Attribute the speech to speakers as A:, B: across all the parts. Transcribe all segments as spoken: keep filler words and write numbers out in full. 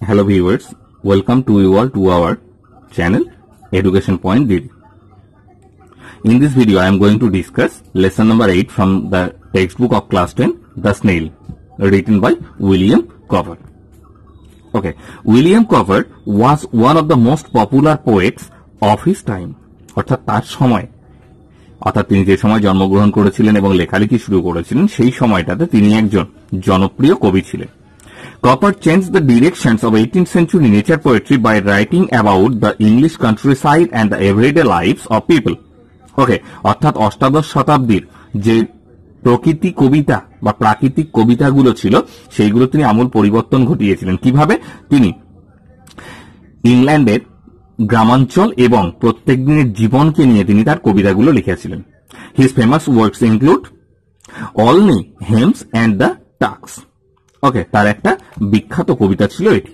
A: Hello viewers, welcome to you all to our channel Education Point D D. In this video I am going to discuss lesson number eight from the textbook of class ten, The Snail, written by William Cowper. Okay, William Cowper was one of the most popular poets of his time. অর্থাৎ তার সময়, অর্থাৎ তিনি যে সময় জন্মগ্রহণ করেছিলেন এবং লেখালেখি শুরু করেছিলেন সেই সময়টাতে তিনি একজন জনপ্রিয় কবি ছিলেন। Cowper changed the directions of eighteenth century nature poetry by writing about the English countryside and the everyday lives of people. Okay, অর্থাৎ অষ্টাদশ শতাব্দীর যে প্রকৃতি কবিতা বা প্রাকৃতিক কবিতাগুলো ছিল সেইগুলো তিনি আমূল পরিবর্তন ঘটিয়েছিলেন। কিভাবে? তিনি ইংল্যান্ডের গ্রামাঞ্চল এবং প্রত্যেক দিনের জীবনকে নিয়ে তিনি তার কবিতাগুলো লিখেছিলেন। His famous works include Olney, Hymns and the Turks. ওকে, তার একটা বিখ্যাত কবিতা ছিল এটি।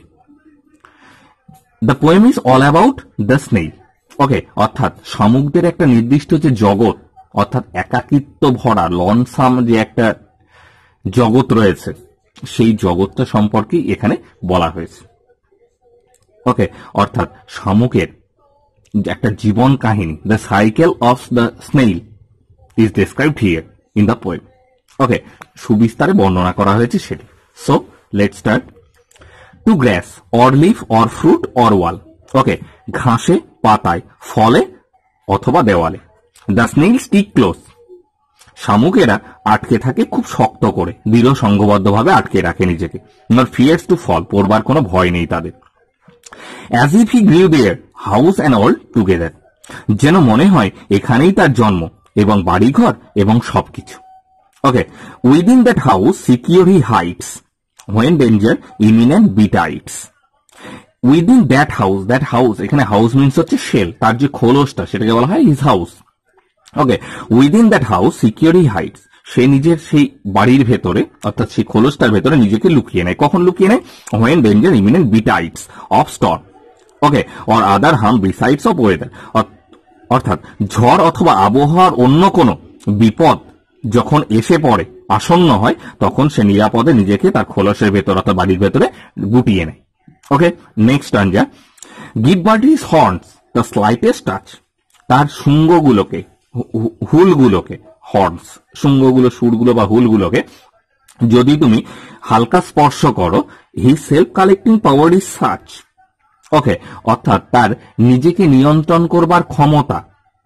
A: The poem is all about the snail. Okay, অর্থাৎ শামুকদের একটা নির্দিষ্ট যে জগৎ, অর্থাৎ একাকিত্ব ভরা লনসাম যে একটা জগৎ রয়েছে সেই জগৎটা সম্পর্কেই এখানে বলা হয়েছে। ওকে, অর্থাৎ শামুকের একটা জীবন কাহিনী, the cycle of the snail is described here in the poem. Okay, সুবিস্তারে বর্ণনা করা হয়েছে সেটি। So let's start. To grass or leaf or fruit or wall. Okay, ঘাসে, পাতায়, ফলে অথবা দেওয়ালে। The snail stick close. শামুকেরা আটকে থাকে খুব শক্ত করে, দৃঢ় সংঘবদ্ধভাবে আটকে রাখে নিজেকে। Not fears to fall, পড়বার কোনো ভয় নেই তাদের। As if he grew there, house and all together. যেন মনে হয় এখানেই তার জন্ম এবং বাড়িঘর এবং সবকিছু। Okay, within that house secure he hides when danger imminent betides. Within that house, that house, এখানে house means হচ্ছে shell, তার যে খোলসটা সেটাকে বলা হয় his house. Okay, within that house secure he hides. সে নিজের সেই বাড়ির ভেতরে, অর্থাৎ সেই খোলসটার ভেতরে নিজেকে লুকিয়ে নেয়। কখন লুকিয়ে নেয়? when danger imminent betides of storm. Okay, or other harm besides of weather. অর্থাৎ ঝড় অথবা আবহাওয়ার অন্য কোনো বিপদ যখন এসে পড়ে, আসন্ন হয়, তখন সে নিরাপদে নিজেকে তার খোলসের ভেতর অর্থাৎ বাড়ির ভেতরে গুটিয়ে নেয়। Okay, next stanza. Give but his horns the slightest touch. তার শুঙ্গগুলোকে, হুলগুলোকে, হর্নস, শুঙ্গগুলো, সুরগুলো বা হুলগুলোকে যদি তুমি হালকা স্পর্শ করো, his self collecting power is such. Okay, অর্থাৎ তার নিজেকে নিয়ন্ত্রণ করবার ক্ষমতা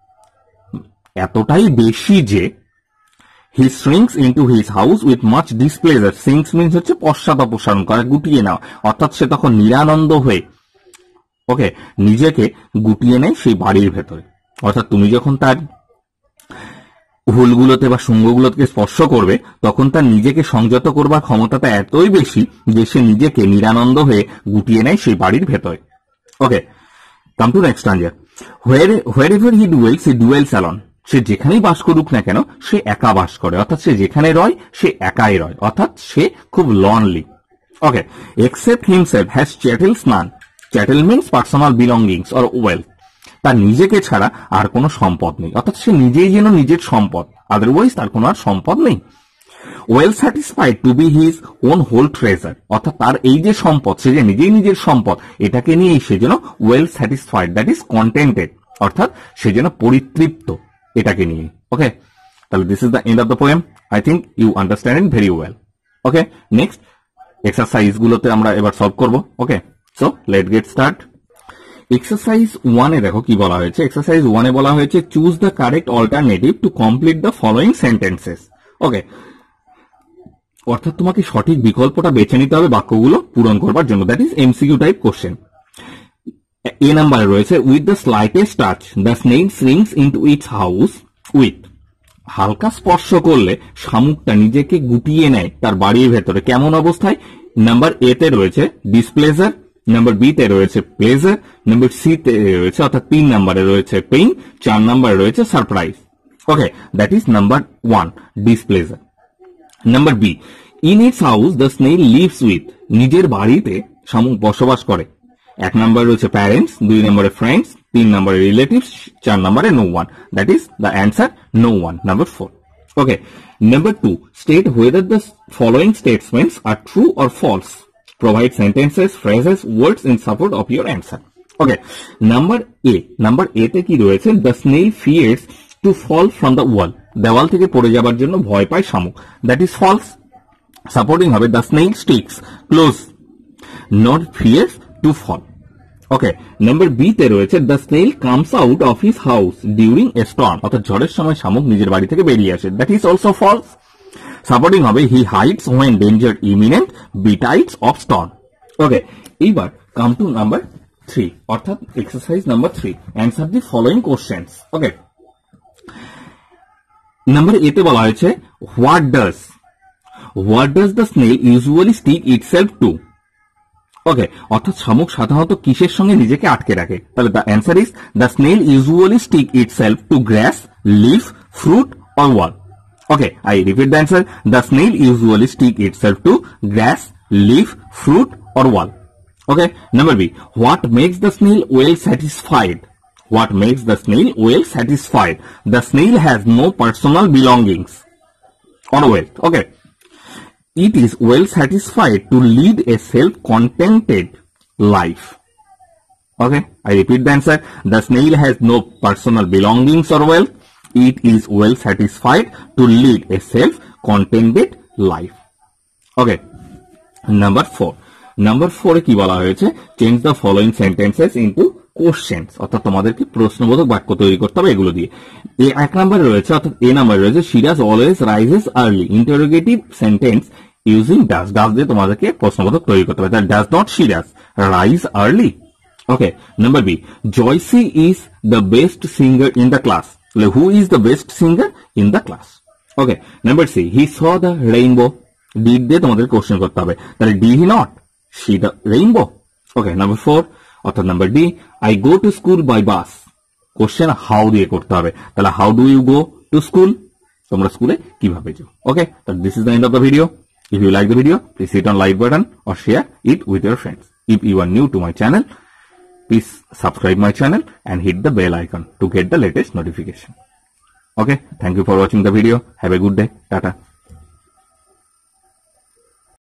A: এতটাই বেশি যে he shrinks into his house with much displeasure. Shrinks means হচ্ছে পশ্চাৎ অপসারণ করা, গুটিয়ে নেওয়া, অর্থাৎ সে তখন নিরানন্দ হয়ে ওকে নিজেকে গুটিয়ে নেয় সেই বাড়ির ভেতরে। অর্থাৎ তুমি যখন তার হুলগুলোতে বা শুঙ্গগুলোকে স্পর্শ করবে তখন তার নিজেকে সংযত করবার ক্ষমতাটা এতই বেশি যে সে নিজেকে নিরানন্দ হয়ে গুটিয়ে নেয় সেই বাড়ির ভেতরে। Okay, come to next answer. where wherever he dwells he dwells alone. সে যেখানেই বাস করুক না কেন সে একা বাস করে, অর্থাৎ সে যেখানে রয় সে একাই রয়, অর্থাৎ সে খুব lonely. Okay, except himself has chattels none. Chattel means personal belongings or wealth. তার নিজেকে ছাড়া আর কোনো সম্পদ নেই, অর্থাৎ সে নিজেই যেন নিজের সম্পদ, আদারওয়াইজ তার কোনো আর সম্পদ নেই। Well satisfied to be his own whole treasure. অর্থাৎ তার এই যে সম্পদ, সে যে নিজেই নিজের সম্পদ, এটাকে নিয়েই সে যেন well satisfied, that is contented, অর্থাৎ সে যেন পরিতৃপ্ত এটাকে নিয়ে। ওকে, তাহলে this is the end of the poem. I think you understand it very well. Okay, next exercise গুলোতে আমরা এবার সলভ করব। Okay, so let get start. Exercise ওয়ানে দেখো কি বলা হয়েছে। এক্সারসাইজ ওয়ানে বলা হয়েছে choose the correct alternative to complete the following sentences. Okay, অর্থাৎ তোমাকে সঠিক বিকল্পটা বেছে নিতে হবে বাক্যগুলো পূরণ করবার জন্য, that is MCQ type question. A নাম্বারে রয়েছে with the slightest touch the snake shrinks into its house with. হালকা স্পর্শ করলে শামুকটা নিজেকে গুটিয়ে নেয় তার বাড়ির ভেতরে। কেমন অবস্থায়? নাম্বার এ তে রয়েছে ডিসপ্লেজার, নাম্বার বি তে রয়েছে প্লেজার, নাম্বার সি তে রয়েছে অর্থাৎ তিন নাম্বারে রয়েছে পেইন, চার নাম্বারে রয়েছে surprise. Okay, that is number one, displeasure. Number B, in its house the snail lives with. নিজের বাড়িতে শামুক বসবাস করে। এক নম্বরে রয়েছে প্যারেন্টস, দুই নম্বরে ফ্রেন্ডস, তিন নম্বরে রিলেটিভস, চার নম্বরে no one. That is the answer no one, number four. Okay, number two, state whether the following statements are true or false. Provide sentences, phrases, words in support of your answer. Okay. Number A. Number A তে কি রয়েছে? The snail fears to fall from the wall. দেওয়াল থেকে পড়ে যাবার জন্য ভয় পায় শামুক। That is false. Supporting হবে the snail sticks close, not fears to fall. Okay. Number B তে রয়েছে the snail comes out of his house during a storm. অর্থাৎ ঝড়ের সময় শামুক নিজের বাড়ি থেকে বেরিয়ে আসে। That is also false. Supporting হবে he hides when danger imminent betides of storm. Okay. এইবার come to number three. অর্থাৎ exercise number three. Answer the following questions. Okay. Number A তে বলা হয়েছে what does what does the snail usually stick itself to? ওকে, অর্থাৎ শামুক সাধারণত কিসের সঙ্গে নিজেকে আটকে রাখে? তাহলে the answer is the snail usually stick itself to grass, leaf, fruit or wall. Okay, I repeat the answer. The snail usually stick itself to grass, leaf, fruit or wall. Okay, number B. What makes the snail well satisfied? What makes the snail well satisfied? The snail has no personal belongings or wealth. Okay. It is well satisfied to lead a self-contented life. Okay, I repeat the answer. The snail has no personal belongings or wealth. It is well satisfied to lead a self-contented life. Okay, number four. Number four কি বলা হয়েছে? Change the following sentences into questions. অর্থাৎ তোমাদেরকে প্রশ্নবোধক বাক্য তৈরি করতে হবে এগুলো দিয়ে। এ এক নম্বরে রয়েছে, অর্থাৎ এ নম্বরে রয়েছে she does always rises early. Interrogative sentence using does. does দিয়ে তোমাদেরকে প্রশ্নবোধক তৈরি করতে হবে। That does not she does rise early. Okay. Number B. Joycey is the best singer in the class. Who is the best singer in the class? Okay. Number C. He saw the rainbow. Did দিয়ে তোমাদের question করতে হবে। তাহলে did he not see the rainbow? Okay. Number four. অর্থাৎ number D, I go to school by bus. Question how দিয়ে করতে হবে। তাহলে how do you go to school? তোমরা স্কুলে কিভাবে যাও? Okay, this is the end of the video. If you like the video, please hit on like button or share it with your friends. If you are new to my channel, please subscribe my channel and hit the bell icon to get the latest notification. Okay, thank you for watching the video. Have a good day. Tata.